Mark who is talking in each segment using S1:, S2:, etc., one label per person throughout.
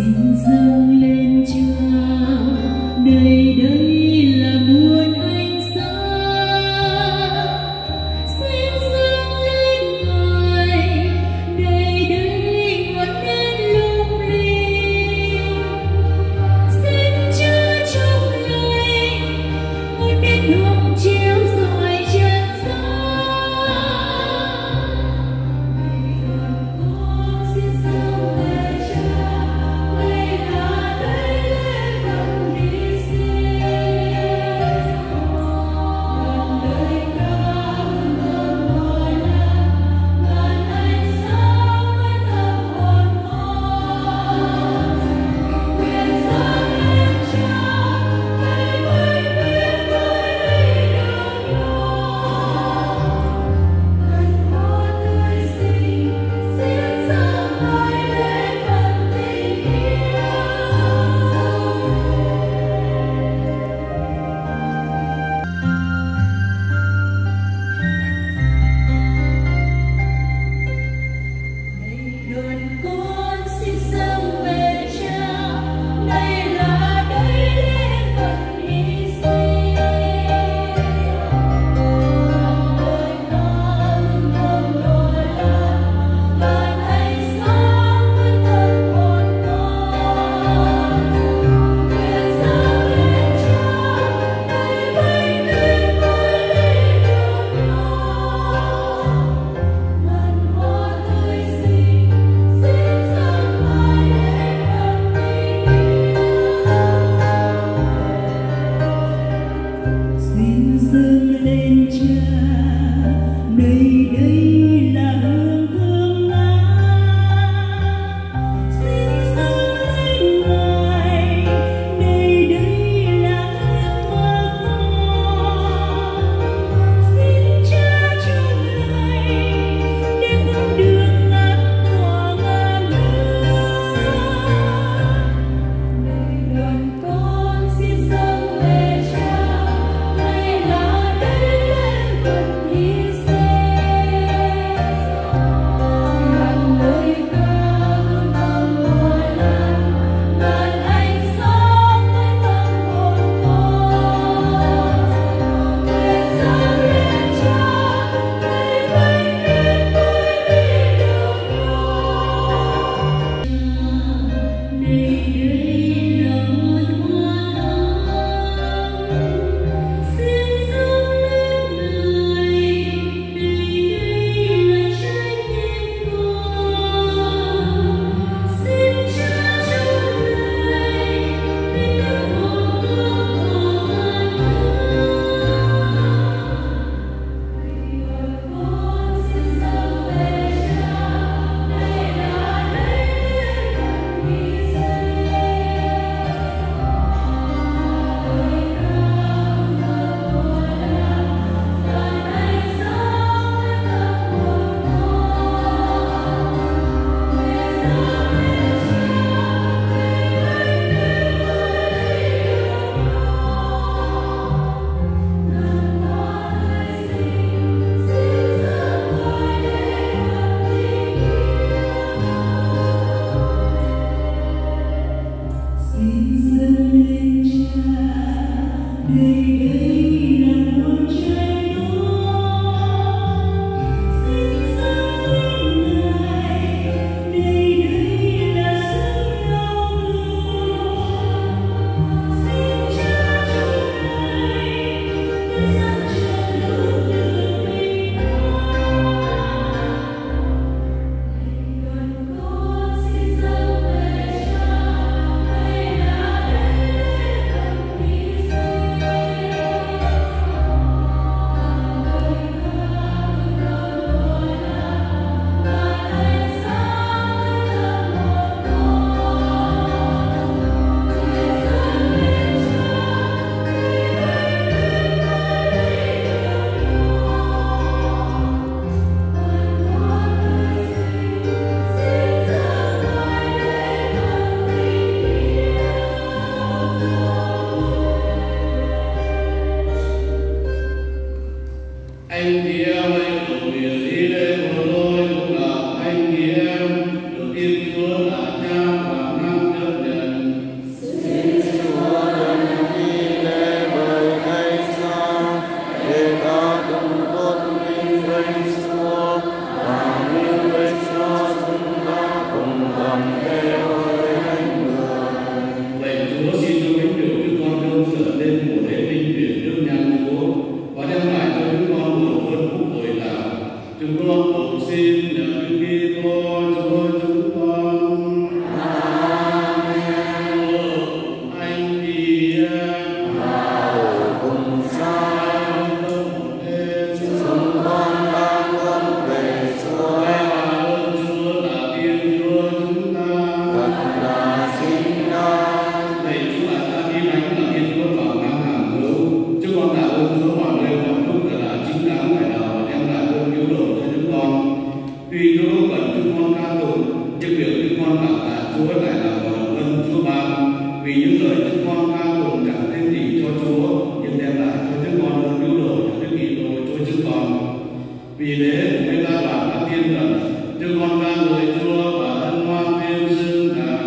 S1: xin dâng lên Cha, đây đây là muôn ánh sáng. Xin dâng lên Ngài, đây đây ngọn đèn lung linh. Xin Cha trong lời ngọn đèn hồng chiếu rọi chân gian. Xin dâng lên Cha, đây là đây lễ vật hy sinh. Ngàn lời ca ngợi ngôi Lam, ngàn ánh sáng với tâm hồn con. Nguyện dâng lên Cha, đây vinh viết với ly đường nhỏ. Ngân hoa tươi xinh, xin dâng Ngài lễ vật tình yêu. Này đoàn con xin dâng về Cha, đây là đây lễ vật hy sinh. Ngàn lời ca ngợi ngôi Lam, ngàn ánh sáng với tâm hồn con. Nguyện dâng lên Cha, đây vinh viết với ly đường nhỏ. Ngân hoa tươi xinh, xin
S2: Chúa lại là hồng ân Chúa ban, vì những lời chúng con ca tụng chẳng tên gì cho Chúa, nhưng đem lại cho chúng con ơn cứu độ cho Đức Kitô Chúa chúng con. Vì thế với ta đoàn các tiên thần, chúng con ca ngợi Chúa và hân hoan tuyên xưng rằng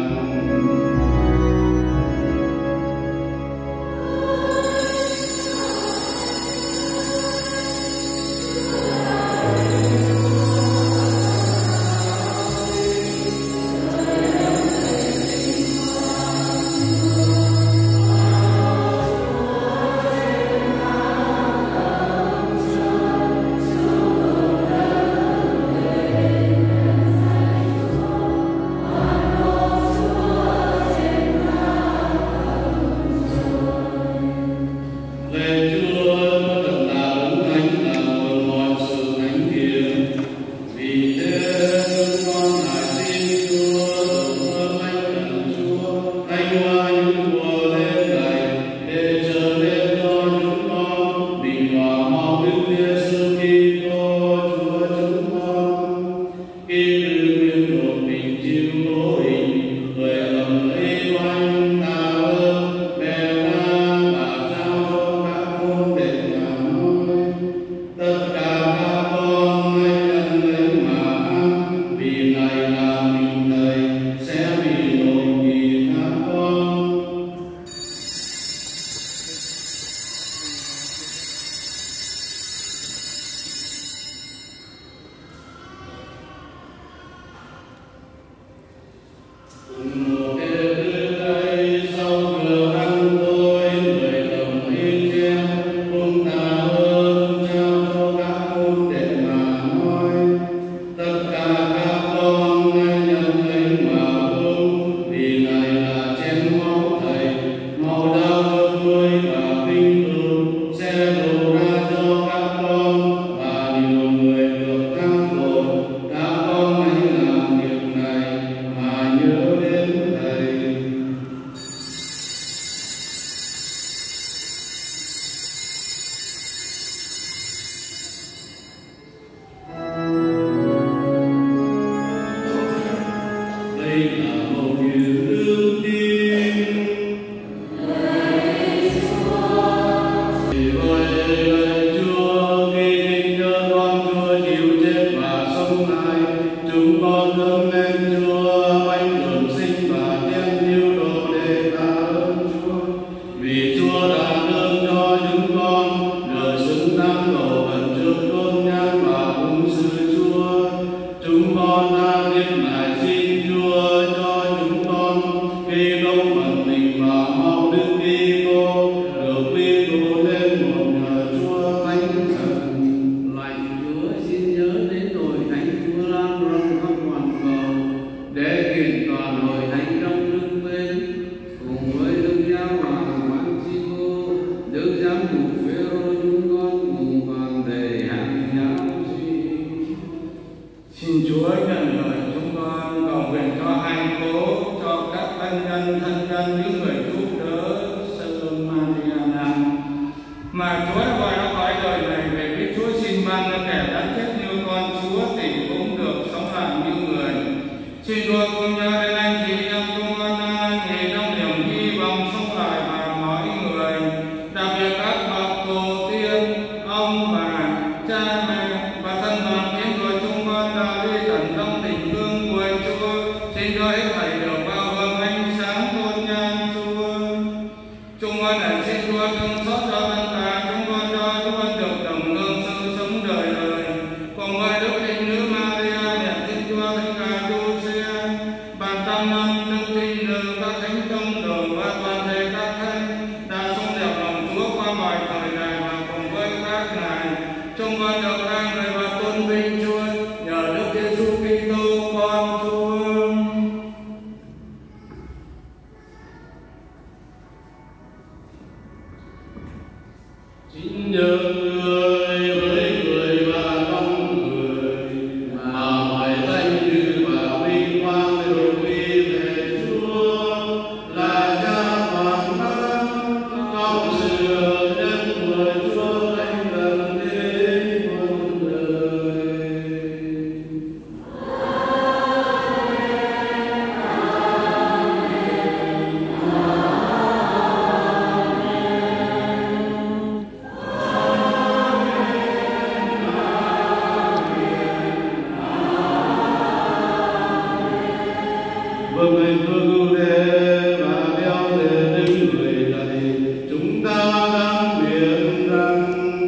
S1: Hãy subscribe cho kênh Ghiền Mì Gõ để không bỏ lỡ
S2: Vâng lạy Chúa Cứu Thế và theo thế đến người này, chúng ta đang nguyện rằng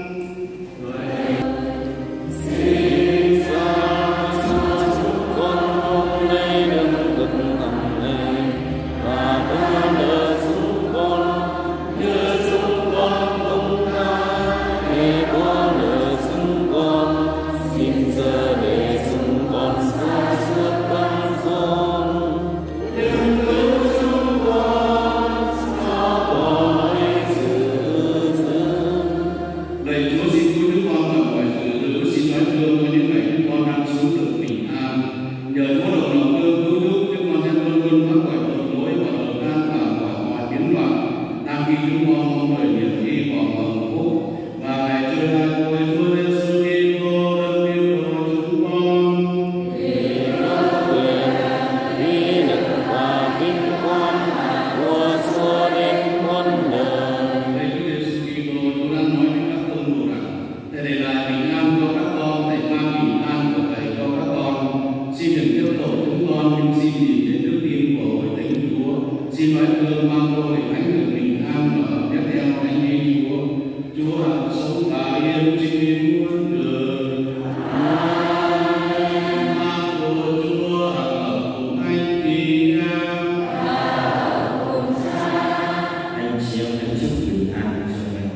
S3: Xin ra cho chúng con hôm nay đừng cực nặng nề và đỡ đỡ chúng con như chúng con cũng đã vì có lời chúng con xin giờ để chúng con xa suốt tâm con nhưng cứu chúng con cho cõi sự dưng.
S2: lạy Chúa xin cứu chúng con khỏi mọi sự dữ, xin nói thương cho những ngày chúng con đang sống được bình an. Nhờ Chúa đầu lòng thương cứu giúp chúng con sẽ luôn luôn thoát khỏi tội lỗi và đổ tan vào khỏi mọi biến loạn. Đang khi chúng con mong đợi niềm hy vọng và hạnh phúc và ngày trưa nay của Chúa Giêsu Kitô đấng cứu độ chúng con.
S3: Vì công quyền, uy lực và vinh quang của Chúa đến muôn đời.
S2: Lạy Chúa Giêsu Kitô, Chúa đã nói với các tông đồ rằng: "Thầy để lại bình an cho các con, thầy mang bình an của thầy cho các con. Xin đừng tiếp tội chúng con, nhưng xin nhìn đến đức tin của hội thánh Chúa. Xin nói thương mang cho hội thánh được bình an và tiếp theo thánh ý Chúa. Chúa hằng sống và yên trên muôn đời. Mang của Chúa hằng ở cùng anh chị em.
S4: Anh chị em hãy chúc bình an cho mình.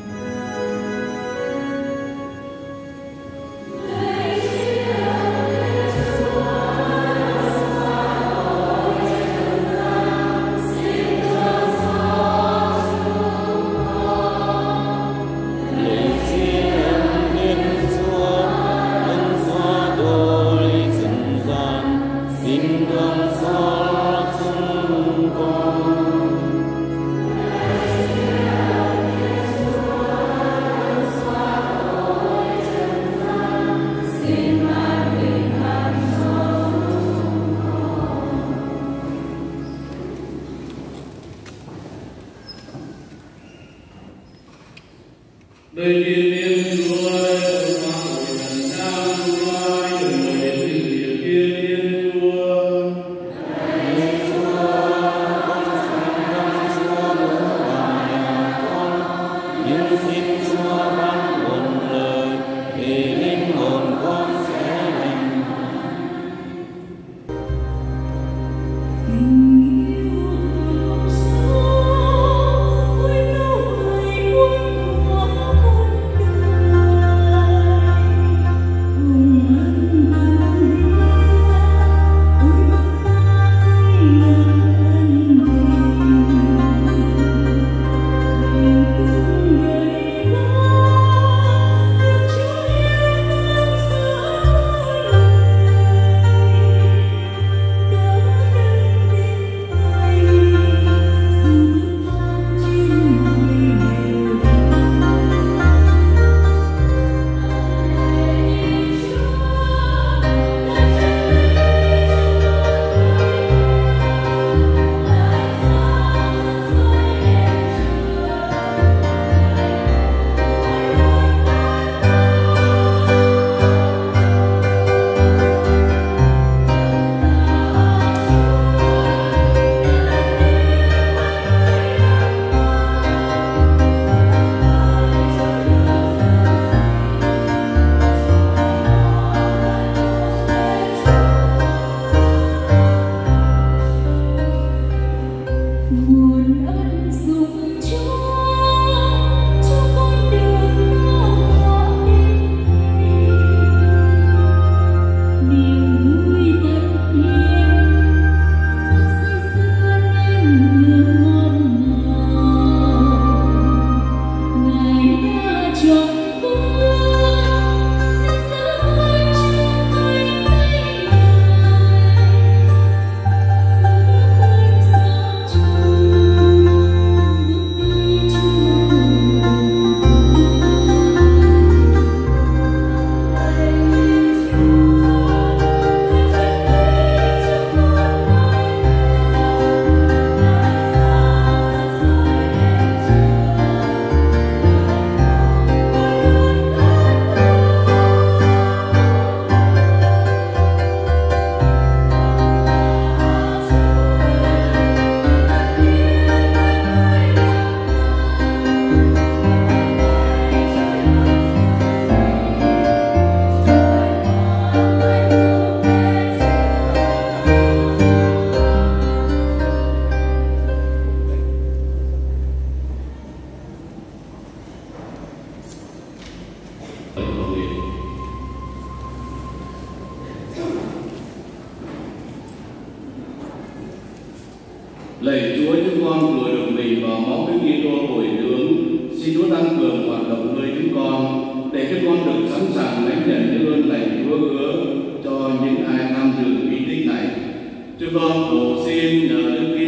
S3: Lạy Thiên Liêng Chúa, ơn Chúa đôi dần dần, xin thương xót chúng con.
S2: Đây tiên liên Chúa, đây Chúa hoa hội trần gian Chúa, hãy đừng ngồi đến từ địa kia tiên Chúa.
S3: Lạy Chúa, con thành tâm Chúa muốn vào nhà con, nhưng xin Chúa ban nguồn lời để linh hồn con sẽ lành.
S2: Lạy Chúa, chúng con vừa được mình vào máu Đức Kitô bồi dưỡng, xin Chúa tăng cường hoạt động nơi chúng con, để chúng con được sẵn sàng lãnh nhận những ơn lành Chúa hứa cho những ai tham dự nghi thức này. Chúng con cầu xin nhờ Đức